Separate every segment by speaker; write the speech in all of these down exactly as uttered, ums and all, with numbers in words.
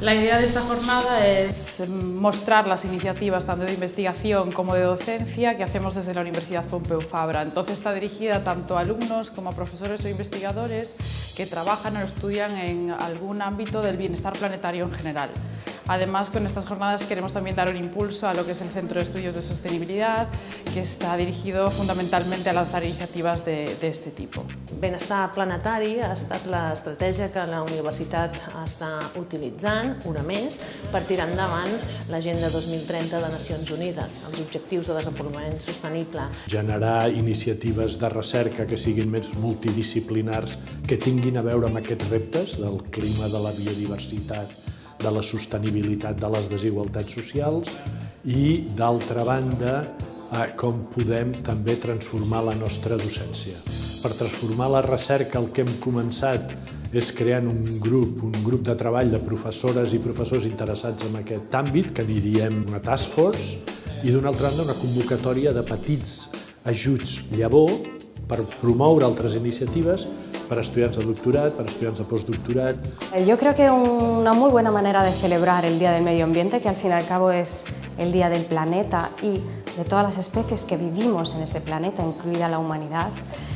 Speaker 1: La idea de esta jornada es mostrar las iniciativas tanto de investigación como de docencia que hacemos desde la Universidad Pompeu Fabra. Entonces está dirigida tanto a alumnos como a profesores o investigadores que trabajan o estudian en algún ámbito del bienestar planetario en general. Además, con estas jornadas queremos también dar un impulso a lo que es el Centro de Estudios de Sostenibilidad, que está dirigido fundamentalmente a lanzar iniciativas de, de este tipo.
Speaker 2: Benestar planetari ha estat l'estratègia que la universitat està utilitzant, una més, per tirar endavant l'Agenda dos mil trenta de Nacions Unides, els objectius de desenvolupament sostenible.
Speaker 3: Generar iniciatives de recerca que siguin més multidisciplinars, que tinguin a veure amb aquests reptes del clima, de la biodiversitat, de la sostenibilitat de les desigualtats socials i, d'altra banda, com podem també transformar la nostra docència. Per transformar la recerca el que hem començat és creant un grup, un grup de treball de professores i professors interessats en aquest àmbit, que aniríem una task force, i d'una altra banda una convocatòria de petits ajuts llavor per promoure altres iniciatives para estudiantes de doctorat, para estudiantes de postdoctorat.
Speaker 4: Yo creo que una muy buena manera de celebrar el Día del Medio Ambiente, que al fin y al cabo es el Día del Planeta y de todas las especies que vivimos en ese planeta, incluida la humanidad,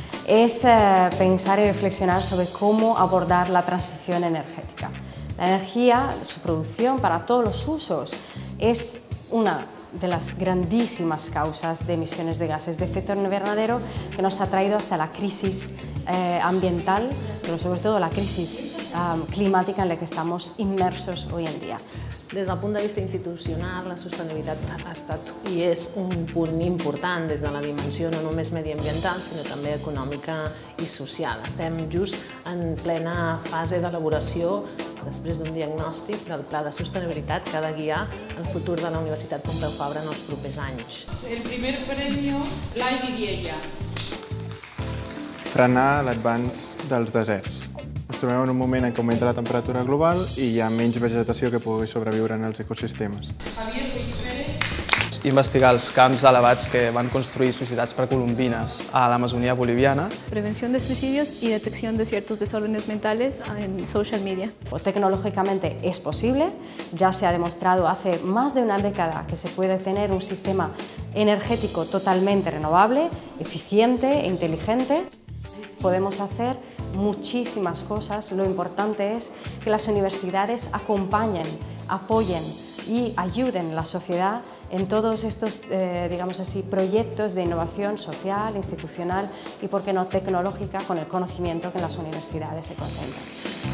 Speaker 4: es eh, pensar y reflexionar sobre cómo abordar la transición energética. La energía, su producción para todos los usos, es una de las grandísimas causas de emisiones de gases de efecto invernadero que nos ha traído hasta la crisis eh, ambiental, pero sobre todo la crisis um, climática en la que estamos inmersos hoy en día.
Speaker 2: Des del punt de vista institucional, la sostenibilitat ha estat i és un punt important des de la dimensió no només mediambiental, sinó també econòmica i social. Estem just en plena fase d'elaboració, després d'un diagnòstic del pla de sostenibilitat que ha de guiar el futur de la Universitat Pompeu Fabra en els propers anys.
Speaker 1: El primer premio, Blai Vidiella.
Speaker 5: Frenar l'advanç dels deserts. Ens trobem en un moment en què augmenta la temperatura global i hi ha menys vegetació que pugui sobreviure en els ecosistemes.
Speaker 1: Javier Pellicer.
Speaker 6: Investigar els camps elevats que van construir societats precolombines a la Amazonía boliviana.
Speaker 7: Prevención de suicidios y detección de ciertos desórdenes mentales en social media.
Speaker 4: Tecnológicamente es posible, ya se ha demostrado hace más de una década que se puede tener un sistema energético totalmente renovable, eficiente e inteligente. Podemos hacer muchísimas cosas, lo importante es que las universidades acompañen, apoyen y ayuden a la sociedad en todos estos, eh, digamos así, proyectos de innovación social, institucional y, por qué no, tecnológica, con el conocimiento que en las universidades se concentran.